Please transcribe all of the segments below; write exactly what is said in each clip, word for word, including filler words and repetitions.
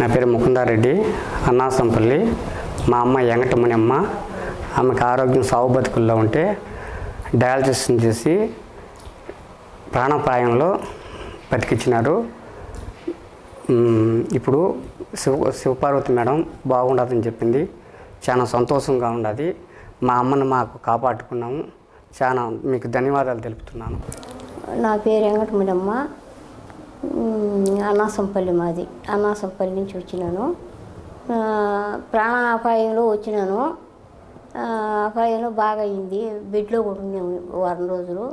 నా పేరు ముకుందారెడ్డి, అన్నాసంపల్లి. మా అమ్మ ఎంగటమునిమ్మ. ఆమెకు ఆరోగ్యం సాగు బతుకుల్లో ఉంటే డయాలసిస్ చేసి ప్రాణాపాయంలో బతికించినారు. ఇప్పుడు శివ శివపార్వతి మేడం బాగుండదని చెప్పింది. చాలా సంతోషంగా ఉన్నది. మా అమ్మను మాకు కాపాడుకున్నాము. చాలా మీకు ధన్యవాదాలు తెలుపుతున్నాను. నా పేరు ఎంగటమునిమ్మ, అన్నాసంపల్లి మాది. అన్నాసంపల్లి నుంచి వచ్చినాను. ప్రాణాపాయంలో వచ్చినాను. అపాయంలో బాగా అయింది. బెడ్లో కూడా ఉన్నాము వారం రోజులు.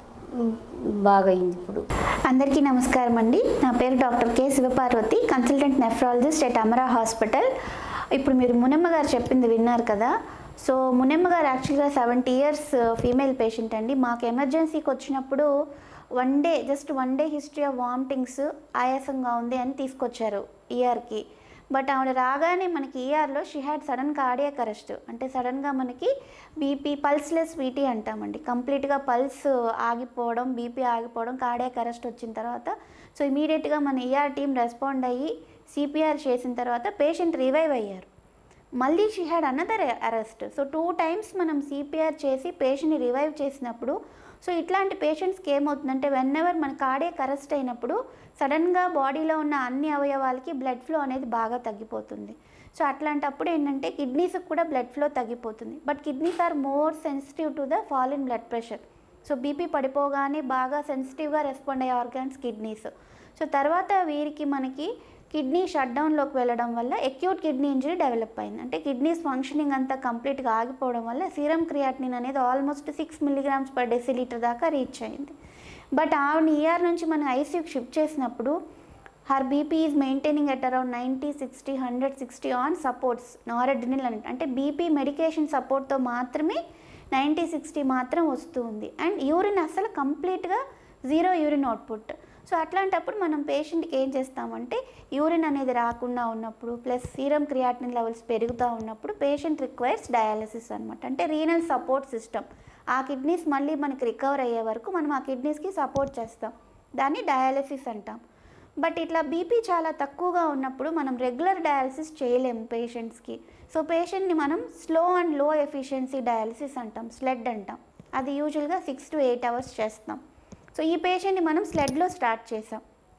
బాగా అయింది ఇప్పుడు. అందరికీ నమస్కారం అండి. నా పేరు doctor K Shivaparvathi, consultant nephrologist at Amara hospital. ఇప్పుడు మీరు మునమ్మ గారు చెప్పింది విన్నారు కదా. సో మునమ్మ గారు యాక్చువల్గా సెవెంటీ ఇయర్స్ ఫీమేల్ పేషెంట్ అండి. మాకు ఎమర్జెన్సీకి వచ్చినప్పుడు one day just one day history of vomitings, ఆయాసంగా ఉంది అని తీసుకొచ్చారు ఈఆర్కి. బట్ ఆవిడ రాగానే మనకి ఈఆర్లో she had sudden cardiac arrest. అంటే సడన్గా మనకి బీపీ పల్స్లెస్ వీటీ అంటామండి. కంప్లీట్గా పల్స్ ఆగిపోవడం, బీపీ ఆగిపోవడం, కార్డియాక్ అరెస్ట్ వచ్చిన తర్వాత సో ఇమీడియట్గా మన ఈఆర్ టీం రెస్పాండ్ అయ్యి సిపిఆర్ చేసిన తర్వాత పేషెంట్ రివైవ్ అయ్యారు. మళ్ళీ she had another arrest. So two times మనం సిపిఆర్ చేసి పేషెంట్ని రివైవ్ చేసినప్పుడు సో ఇట్లాంటి పేషెంట్స్కి ఏమవుతుందంటే వెన్ ఎవర్ మన కార్డియాక్ అరెస్ట్ అయినప్పుడు సడన్గా బాడీలో ఉన్న అన్ని అవయవాలకి బ్లడ్ ఫ్లో అనేది బాగా తగ్గిపోతుంది. సో అట్లాంటప్పుడు ఏంటంటే కిడ్నీస్కి కూడా బ్లడ్ ఫ్లో తగ్గిపోతుంది. But kidneys are more sensitive to the fall in blood pressure. So BP పడిపోగానే బాగా సెన్సిటివ్గా రెస్పాండ్ అయ్యే ఆర్గాన్స్ కిడ్నీస్. సో తర్వాత వీరికి మనకి కిడ్నీ షట్ డౌన్లోకి వెళ్ళడం వల్ల అక్యూట్ కిడ్నీ ఇంజరీ డెవలప్ అయింది. అంటే కిడ్నీస్ ఫంక్షనింగ్ అంతా కంప్లీట్గా ఆగిపోవడం వల్ల సీరం క్రియాటినిన్ అనేది almost six milligrams per decilitre దాకా రీచ్ అయింది. బట్ ఆవిడ ఈఆర్ నుంచి మనం ఐసీయూకి షిఫ్ట్ చేసినప్పుడు her BP is maintaining at around ninety sixty hundred sixty on supports noradrenaline అని. అంటే బీపీ మెడికేషన్ సపోర్ట్తో మాత్రమే నైంటీ సిక్స్టీ మాత్రం వస్తూ ఉంది. అండ్ యూరిన్ అసలు కంప్లీట్గా జీరో యూరిన్ అవుట్పుట్. సో అట్లాంటప్పుడు మనం పేషెంట్కి ఏం చేస్తామంటే యూరిన్ అనేది రాకుండా ఉన్నప్పుడు ప్లస్ సీరం క్రియాటినిన్ లెవెల్స్ పెరుగుతూ ఉన్నప్పుడు పేషెంట్ రిక్వైర్స్ డయాలసిస్ అనమాట. అంటే రీనల్ సపోర్ట్ సిస్టమ్. ఆ కిడ్నీస్ మళ్ళీ మనకి రికవర్ అయ్యే వరకు మనం ఆ కిడ్నీస్కి సపోర్ట్ చేస్తాం. దాన్ని డయాలసిస్ అంటాం. బట్ ఇట్లా బీపీ చాలా తక్కువగా ఉన్నప్పుడు మనం రెగ్యులర్ డయాలసిస్ చేయలేము పేషెంట్స్కి. సో పేషెంట్ని మనం slow and low efficiency dialysis అంటాం, స్లెడ్ అంటాం. అది యూజువల్గా సిక్స్ టు ఎయిట్ అవర్స్ చేస్తాం. సో ఈ పేషెంట్ని మనం స్లెడ్లో స్టార్ట్ చేసాం.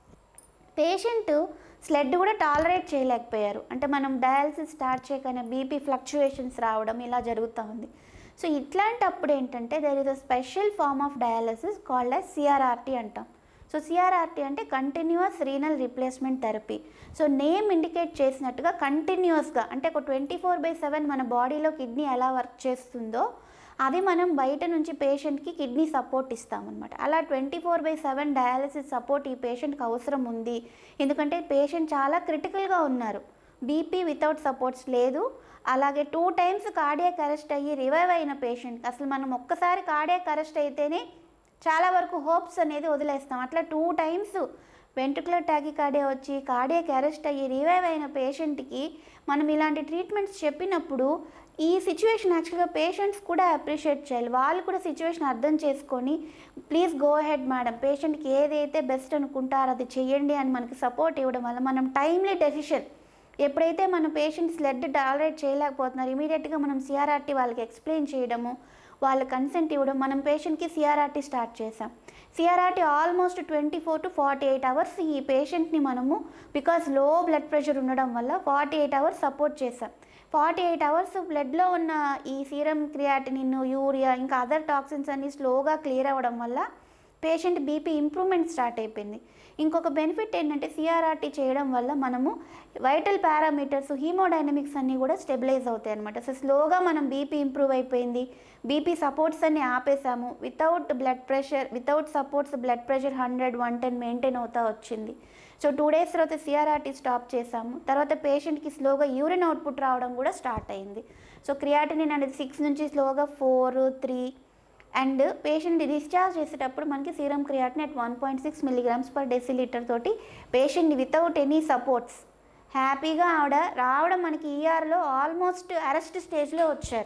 పేషెంట్ స్లెడ్ కూడా టాలరేట్ చేయలేకపోయారు. అంటే మనం డయాలసిస్ స్టార్ట్ చేయగానే బీపీ ఫ్లక్చుయేషన్స్ రావడం ఇలా జరుగుతూ ఉంది. సో ఇట్లాంటప్పుడు ఏంటంటే there is a special form of dialysis called as CRRT అంటాం. సో సిఆర్ఆర్టీ అంటే continuous renal replacement therapy. So name indicate చేసినట్టుగా కంటిన్యూస్గా అంటే ఒక ట్వంటీ ఫోర్ బై సెవెన్ మన బాడీలో కిడ్నీ ఎలా వర్క్ చేస్తుందో అది మనం బయట నుంచి పేషెంట్కి కిడ్నీ సపోర్ట్ ఇస్తామన్నమాట. అలా twenty four by seven dialysis support ఈ పేషెంట్కి అవసరం ఉంది. ఎందుకంటే పేషెంట్ చాలా క్రిటికల్గా ఉన్నారు. బీపీ వితౌట్ సపోర్ట్స్ లేదు. అలాగే టూ టైమ్స్ కార్డియాక్ అరెస్ట్ అయ్యి రివైవ్ అయిన పేషెంట్కి అసలు మనం ఒక్కసారి కార్డియాక్ అరెస్ట్ అయితేనే చాలా వరకు హోప్స్ అనేది వదిలేస్తాం. అట్లా టూ టైమ్స్ వెంట్రుకులర్ టాకికార్డియా వచ్చి కార్డియాక్ అరెస్ట్ అయ్యి రివైవ్ అయిన పేషెంట్కి మనం ఇలాంటి ట్రీట్మెంట్స్ చెప్పినప్పుడు ఈ సిచ్యువేషన్ యాక్చువల్గా పేషెంట్స్ కూడా అప్రిషియేట్ చేయాలి. వాళ్ళు కూడా సిచ్యువేషన్ అర్థం చేసుకొని ప్లీజ్ గో హెడ్ మేడం, పేషెంట్కి ఏదైతే బెస్ట్ అనుకుంటారో అది చెయ్యండి అని మనకి సపోర్ట్ ఇవ్వడం వల్ల మనం టైమ్లీ డెసిషన్ ఎప్పుడైతే మన పేషెంట్స్ స్లెడ్ టాలరేట్ చేయలేకపోతున్నారు ఇమీడియట్గా మనం సిఆర్ఆర్టీ వాళ్ళకి ఎక్స్ప్లెయిన్ చేయడము, వాళ్ళ కన్సెంట్ ఇవ్వడం, మనం పేషెంట్కి సిఆర్ఆర్టీ స్టార్ట్ చేసాం. CRRT almost twenty four to forty eight hours ఈ పేషెంట్ని మనము బికాస్ లో బ్లడ్ ప్రెషర్ ఉండడం వల్ల ఫార్టీ ఎయిట్ అవర్స్ సపోర్ట్ చేసాం. ఫార్టీ ఎయిట్ అవర్స్ బ్లడ్లో ఉన్న ఈ సీరం క్రియాటినిన్, యూరియా ఇంకా అదర్ టాక్సిన్స్ అన్ని స్లోగా క్లియర్ అవ్వడం వల్ల పేషెంట్ బీపీ ఇంప్రూవ్మెంట్ స్టార్ట్ అయిపోయింది. ఇంకొక బెనిఫిట్ ఏంటంటే సిఆర్ఆర్టీ చేయడం వల్ల మనము వైటల్ పారామీటర్స్, హీమోడైనమిక్స్ అన్నీ కూడా స్టెబిలైజ్ అవుతాయి అనమాట. సో స్లోగా మనం బీపీ ఇంప్రూవ్ అయిపోయింది. బీపీ సపోర్ట్స్ అన్ని ఆపేసాము. Without blood pressure without supports blood pressure hundred one ten maintain అవుతా వచ్చింది. సో టూ డేస్ తర్వాత సిఆర్ఆర్టీ స్టాప్ చేసాము. తర్వాత పేషెంట్కి స్లోగా యూరిన్ అవుట్పుట్ రావడం కూడా స్టార్ట్ అయింది. సో క్రియాటినిన్ అనేది సిక్స్ నుంచి స్లోగా ఫోర్ త్రీ అండ్ పేషెంట్ని డిశ్చార్జ్ చేసేటప్పుడు మనకి serum creatine at one point six milligrams per decilitre తోటి పేషెంట్ని వితౌట్ ఎనీ సపోర్ట్స్ హ్యాపీగా ఆవిడ రావడం మనకి ఈఆర్లో ఆల్మోస్ట్ అరెస్ట్ స్టేజ్లో వచ్చారు.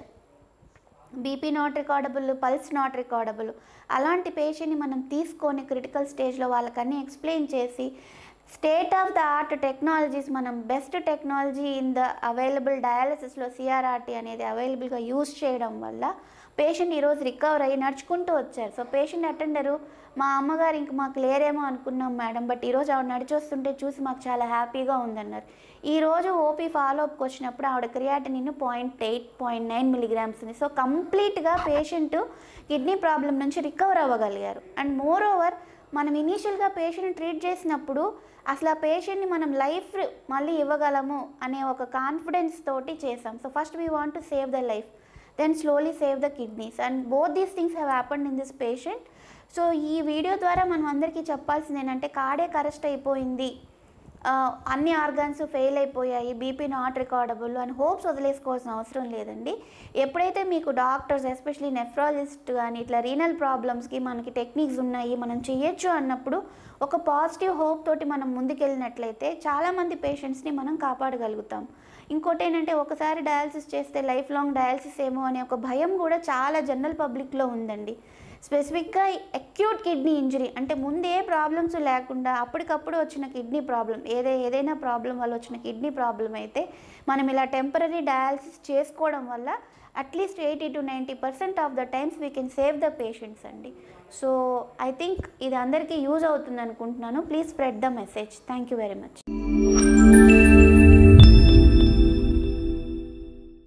BP not recordable, pulse not recordable. అలాంటి పేషెంట్ని మనం తీసుకొని క్రిటికల్ స్టేజ్లో వాళ్ళకన్నీ ఎక్స్ప్లెయిన్ చేసి state of the art technologies, మనం best technology in the available డయాలసిస్లో సిఆర్ఆర్టీ అనేది అవైలబుల్గా యూజ్ చేయడం వల్ల పేషెంట్ ఈరోజు రికవర్ అయ్యి నడుచుకుంటూ వచ్చారు. సో పేషెంట్ అటెండరు, మా అమ్మగారు ఇంక మాకు లేరేమో అనుకున్నాం మేడం, బట్ ఈరోజు ఆవిడ నడిచొస్తుంటే చూసి మాకు చాలా హ్యాపీగా ఉందన్నారు. ఈరోజు ఓపీ ఫాలోఅప్కి వచ్చినప్పుడు ఆవిడ creatinine point eight point nine milligrams ఉంది. సో కంప్లీట్గా పేషెంట్ కిడ్నీ ప్రాబ్లం నుంచి రికవర్ అవ్వగలిగారు. అండ్ మోర్ ఓవర్, మనం ఇనీషియల్గా పేషెంట్ని ట్రీట్ చేసినప్పుడు అసలు ఆ పేషెంట్ని మనం లైఫ్ మళ్ళీ ఇవ్వగలము అనే ఒక కాన్ఫిడెన్స్ తోటి చేసాం. So first we want to save the life, then slowly save the kidneys, and both these things have happened in this patient. So ఈ వీడియో ద్వారా మనం అందరికీ చెప్పాల్సింది ఏంటంటే, కార్డియాక్ అరెస్ట్ అయిపోయింది, అన్ని ఆర్గాన్స్ ఫెయిల్ అయిపోయాయి, బీపీ నాట్ రికార్డబుల్ అని హోప్స్ వదిలేసుకోవాల్సిన అవసరం లేదండి. ఎప్పుడైతే మీకు డాక్టర్స్ ఎస్పెషలీ నెఫ్రాలజిస్ట్ కానీ ఇట్లా రీనల్ ప్రాబ్లమ్స్కి మనకి టెక్నిక్స్ ఉన్నాయి, మనం చేయొచ్చు అన్నప్పుడు ఒక పాజిటివ్ హోప్ తోటి మనం ముందుకెళ్ళినట్లయితే చాలామంది పేషెంట్స్ని మనం కాపాడగలుగుతాం. ఇంకోటి ఏంటంటే, ఒకసారి డయాలసిస్ చేస్తే లైఫ్ లాంగ్ డయాలసిస్ ఏమో అనే ఒక భయం కూడా చాలా జనరల్ పబ్లిక్లో ఉందండి. స్పెసిఫిక్గా అక్యూట్ కిడ్నీ ఇంజరీ అంటే ముందు ఏ ప్రాబ్లమ్స్ లేకుండా అప్పటికప్పుడు వచ్చిన కిడ్నీ ప్రాబ్లం, ఏదే ఏదైనా ప్రాబ్లం వల్ల వచ్చిన కిడ్నీ ప్రాబ్లం అయితే మనం ఇలా టెంపరీ డయాలసిస్ చేసుకోవడం వల్ల at least eighty to ninety percent of the times we can save the patients అండి. సో ఐ థింక్ ఇది అందరికీ యూజ్ అవుతుంది అనుకుంటున్నాను. Please spread the message. Thank you very much.